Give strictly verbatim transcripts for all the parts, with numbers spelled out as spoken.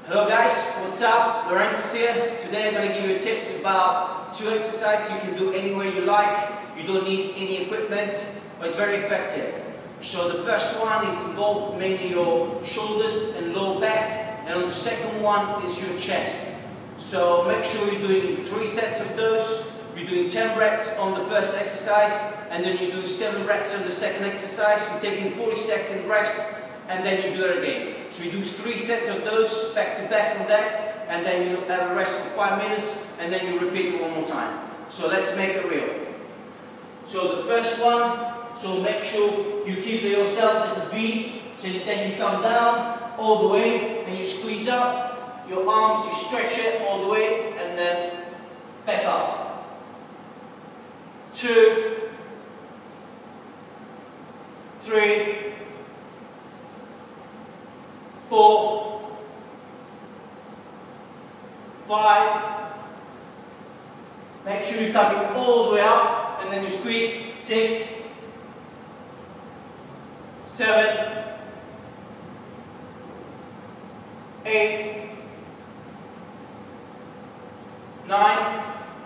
Hello guys, what's up? Lorenzo here. Today I'm going to give you tips about two exercises you can do anywhere you like. You don't need any equipment, but it's very effective. So the first one is involved mainly your shoulders and lower back, and on the second one is your chest. So make sure you're doing three sets of those. You're doing ten reps on the first exercise, and then you do seven reps on the second exercise. You're taking forty second rest, and then you do it again. So you do three sets of those back to back on that, and then you have a rest for five minutes, and then you repeat it one more time. So let's make it real. So the first one, so make sure you keep yourself as a V, so then you come down all the way, and you squeeze up your arms, you stretch it all the way, and then back up. Two, three, four, five, make sure you're coming all the way up, and then you squeeze, six, seven, eight, nine,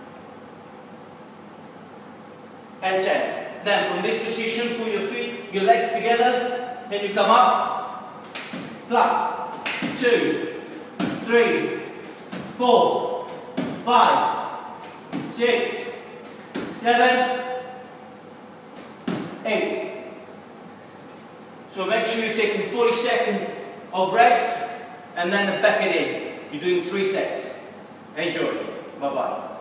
and ten. Then from this position, put your feet, your legs together, then you come up, pluck, two, three, four, five, six, seven, eight. So make sure you're taking forty seconds of rest, and then back it in. You're doing three sets. Enjoy. Bye bye.